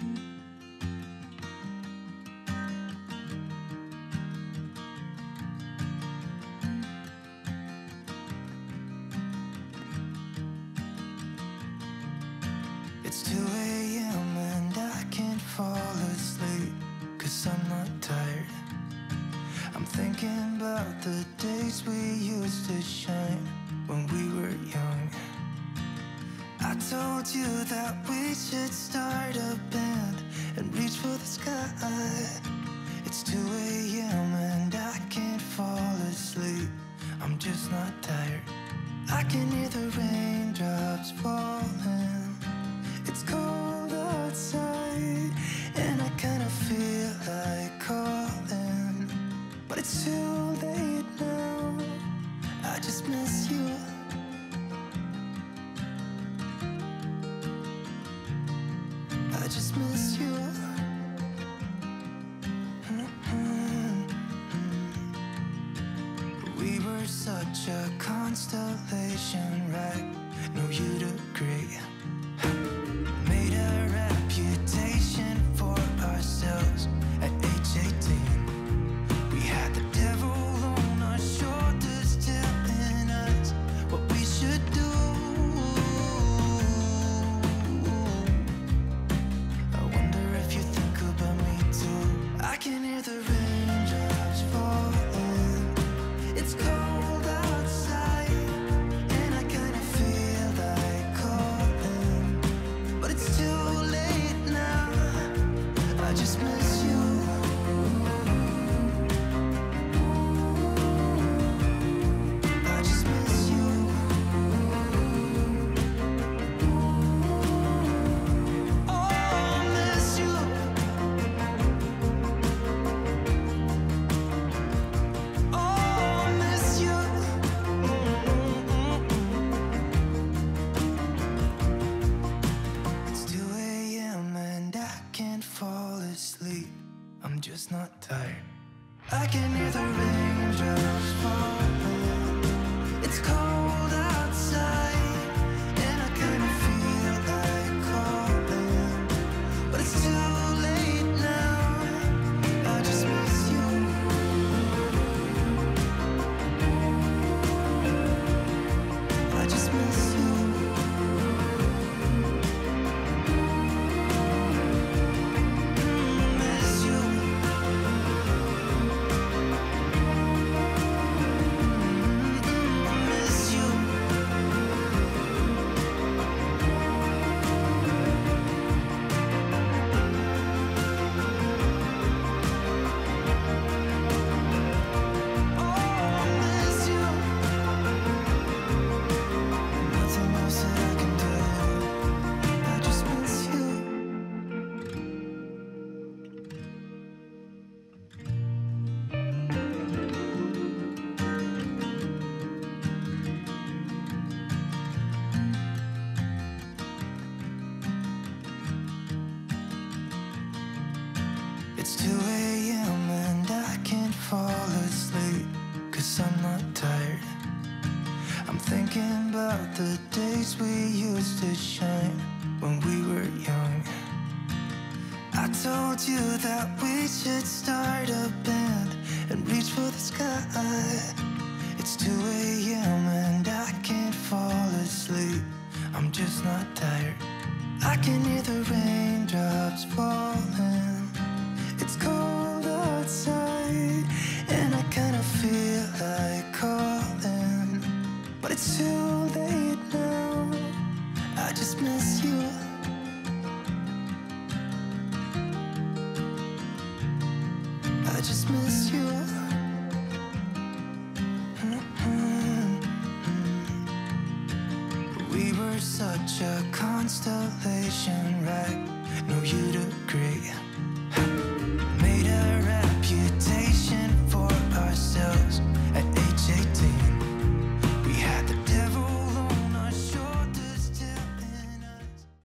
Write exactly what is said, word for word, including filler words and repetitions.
It's two A M and I can't fall asleep, 'cause I'm not tired. I'm thinking about the days we used to shine when we were young. I told you that we should start a band and reach for the sky. It's two A M and I can't fall asleep, I'm just not tired. I can hear the raindrops falling. It's cold outside and I kinda feel like calling, but it's too late now. I just miss you. I just miss you. Mm-hmm. We were such a constellation, right? No, you'd agree. Made a reputation for ourselves at age eighteen. We had the devil on our shoulders telling us what we should do. I wonder if you think about me too. I can hear the raindrops falling. It's cold outside and I kinda feel like calling, but it's too late now. I just miss you. I just miss you. Oh, I miss you. Oh, I miss you. It's two A M and I can't fall asleep, I'm just not tired. I can hear the raindrops falling. It's cold outside and I kinda feel like calling, but it's too late now. I just miss you. I just miss you. Miss you. Miss you. Oh, miss you. Nothing else that I can do. I just miss you. It's two A M and I can't fall asleep, 'cause I'm not tired. I'm thinking about the days we used to shine when we were young. I told you that we should start a band and reach for the sky. It's two A M and I can't fall asleep, I'm just not tired. I can hear the raindrops falling. It's cold outside and I kinda feel like calling, but it's too late now. I just miss you. I just miss you. Mm-hmm. We were such a constellation, right? No, you'd agree.